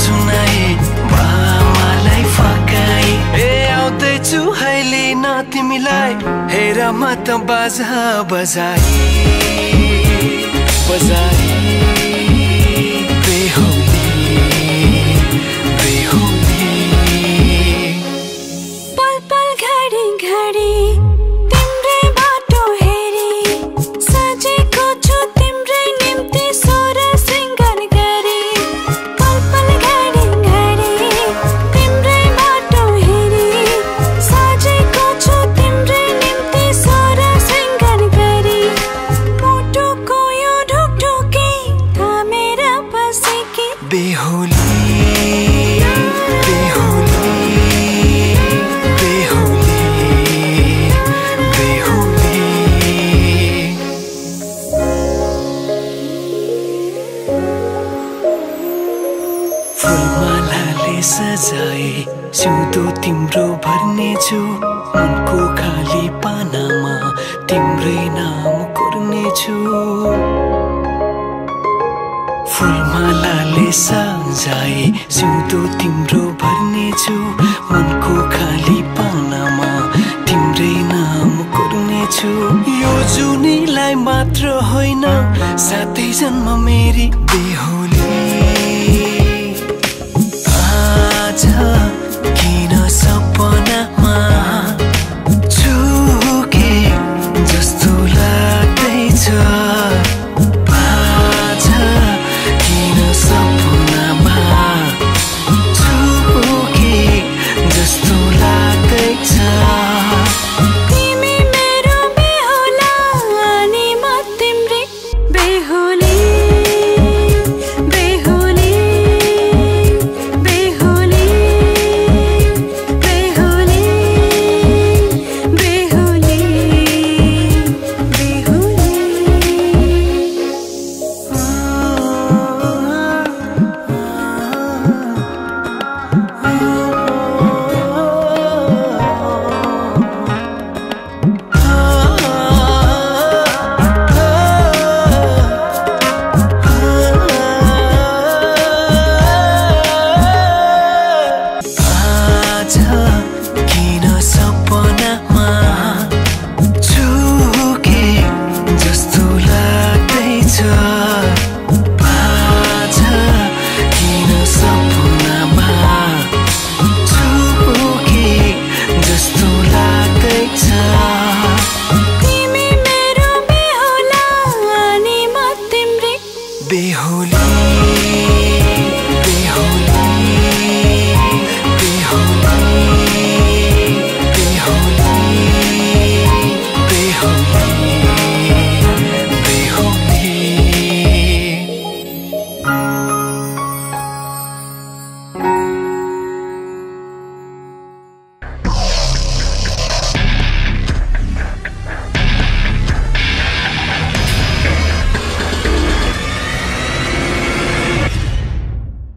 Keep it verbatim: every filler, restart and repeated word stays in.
सुनाए बामालाई फकाई ए आउँदैछु अहिले न तिमीलाई हेर म त बाजा बजाई बजाई बेहुली बेहुली पल पल घडी घडी तिम्रै बाटो हेरी सजेको छु तिम्रै निम्ति सोर सिंगार गरी पल पल घडी घडी तिम्रै बाटो हेरी सजेको छु तिम्रै निम्ति सोर सिंगार गरी मुटुको यो ढुकढुकी थामेर बसेकी बेहुली बेहुली बेहुली बेहुली फुलमालाले सजाए सिउँदो तिम्रो भर्नेछु मनको खाली पानामा तिम्रै नाम कोर्नेछु फुलमालाले सजाए सिउँदो तिम्रो भर्नेछु मनको खाली पानामा तिम्रै नाम कोर्नेछु यो जुनीलाई मात्र होइन सातै जन्म मेरी बेहुली